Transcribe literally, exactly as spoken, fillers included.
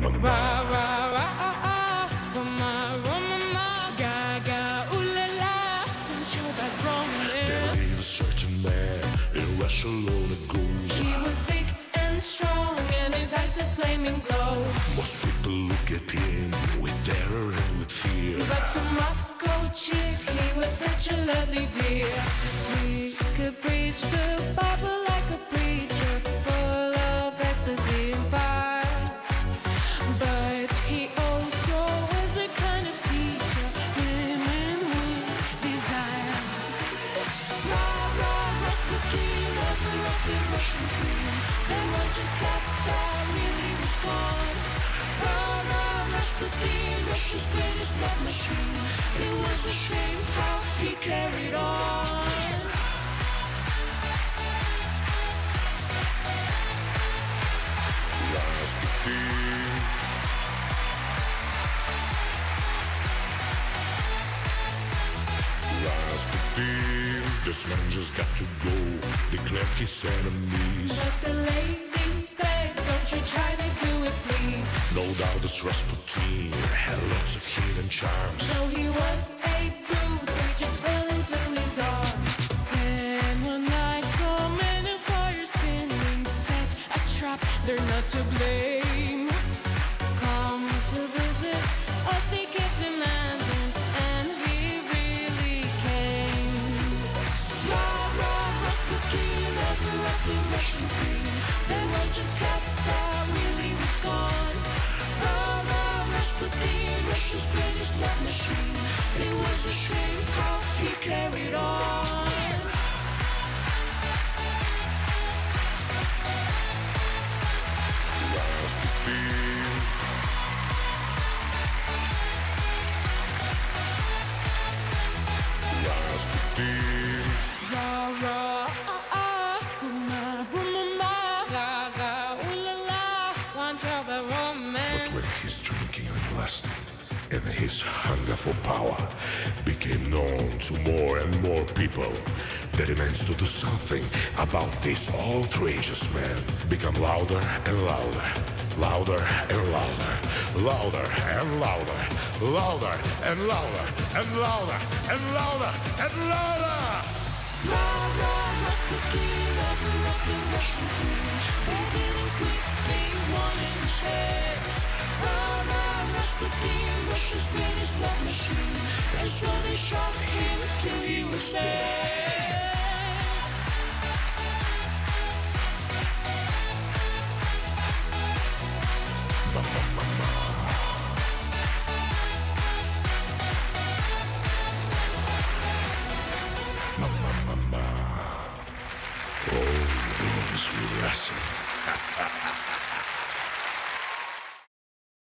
Rah, rah, rah, ah, ah. Roma, Roma, ma, gaga, ooh la la. Don't show that romance. There lives a certain man in Russia alone it goes. He was big and strong, and his eyes a flaming glow. Most people look at him with terror and with fear. But to Moscow chick, he was such a lovely dear. He could preach the Bible like a preacher, full of ecstasy and fire. But he also was the kind of teacher women would desire. Rah, rah, Rasputin, author of the Russian queen. There was a cat that really was gone. Rah, rah, Rasputin, Russia's greatest love machine. It was a shame how he carried on. Rasputin. Rasputin. This man just got to go, declared his enemies. But the ladies beg, don't you try to do it, please. No doubt this Rasputin had lots of hidden charms. Though he was a brute, we just fell into his arms. Then one night, so many fires spinning set a trap. They're not to blame. Come to visit us, they kept demanding, and he really came. Rah, rah, Rasputin, author of the Russian queen. There was a cat that really was gone. Rah, rah, Rasputin, Russia's greatest love machine. It was a shame how he carried on. Rasputin. Rasputin. Rah, rah, ah, ah, booma, booma, ma, ga, ga, ooh la la, one drop of romance. But when his drinking and lusting and his hunger for power became known to more and more people, the demands to do something about this outrageous man become louder and louder, louder and louder, louder and louder, louder and louder, and louder and louder and louder. Rah, rah, Rasputin, author of the Russian queen. They didn't quit, they wanted his head. Rah, rah, Rasputin, Russia's greatest love machine. And so they shot him till he was dead. Oh, those wrestled.